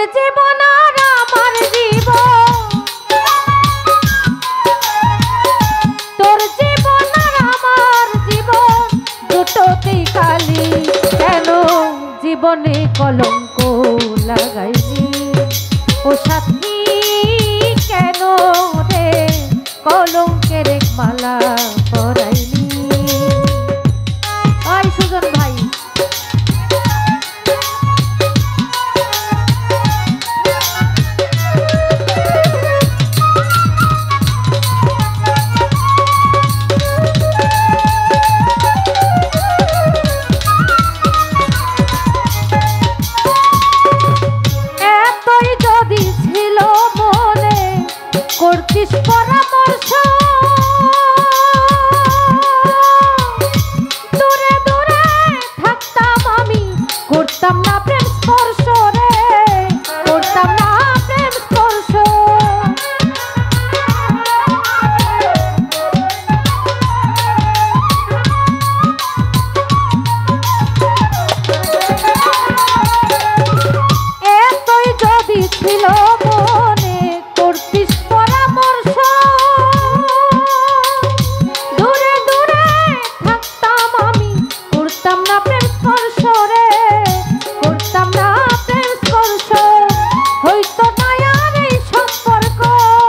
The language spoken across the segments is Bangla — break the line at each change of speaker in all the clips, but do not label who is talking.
জীবন আর আমার জীবন, তোর জীবন আর আমার জীবন দুটোতেই কালি, কেন জীবনে কলঙ্ক লাগাইলি ও সাথী, কেন রে কলঙ্কের এক মালা পরাইলি। ওই সুজন ভাই, করতিস পরামর্শ, দূরে দূরে থাকতাম আমি, করতাম না প্রেম স্পর্শ রে, করতাম না প্রেম স্পর্শ। এতই যদি ছিল মনে করতিস পরামর্শ, দূরে দূরে থাকতাম আমি, করতাম না প্রেম স্পর্শ রে, করতাম না প্রেম স্পর্শ। হইতো না আর এই সম্পর্ক,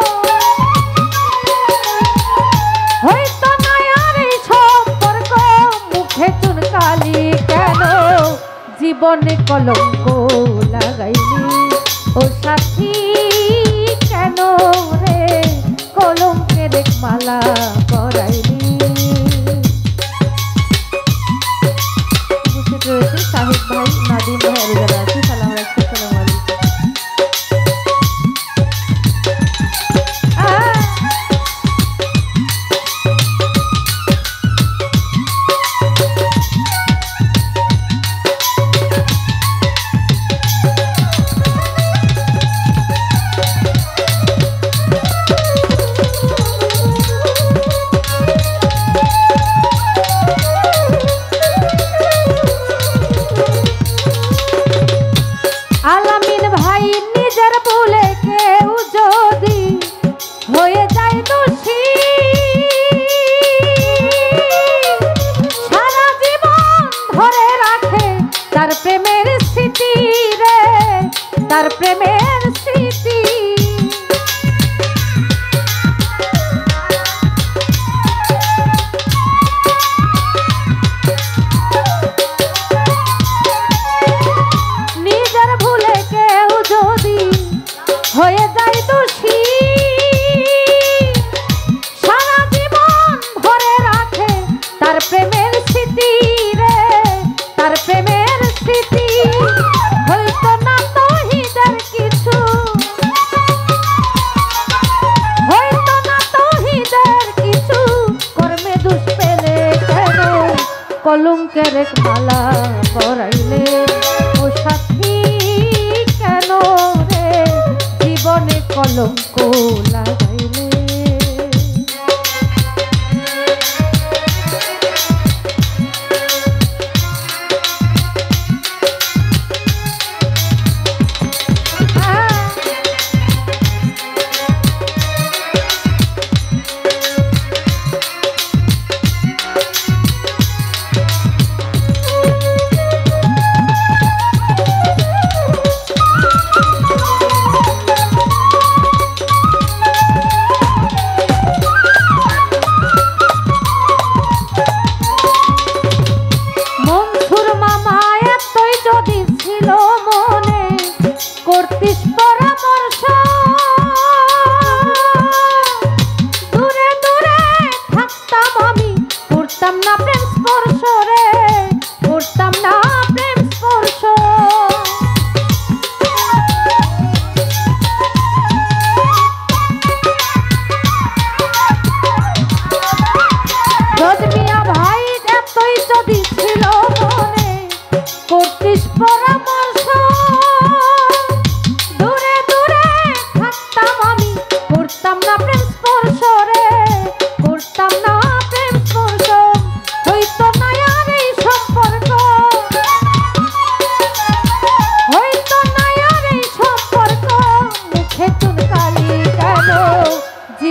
হইতো না আর এই সম্পর্ক, মুখে চুনকালি, কেন জীবনে কলঙ্ক লাগাইলি ও সাথী, কেন রে কলঙ্কের এক মালা পরাইলি। উপস্থিত রয়েছে শাহিদ ভাই, নাদিম ভাই, যারা আছে সালাম রাখছি, সালাম আলাইকুম। আলামিন ভাই, নিজের বলে কেউ যদি হয়ে যায় দোষী, সারা জীবন ধরে রাখে তার প্রেমের স্মৃতি রে, তার প্রেমের স্মৃতি। হয়ে যায় দোষী, সারা জীবন ধরে রাখে তার প্রেমের স্মৃতি রে, তার প্রেমের স্মৃতি। হইতো না তহিদের কিছু, হইতো না তহিদের কিছু, কর্মে দুষ পেলে কেন কলঙ্কের এক মালা পরাইলে ও সাথী, কেন রে জীবনে কলঙ্ক লাগাইলে।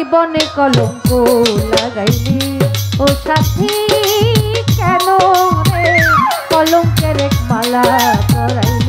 জীবনে কলঙ্ক লাগাইলি ও সাথী কেন রে কলঙ্কের এক মালা পরাইলি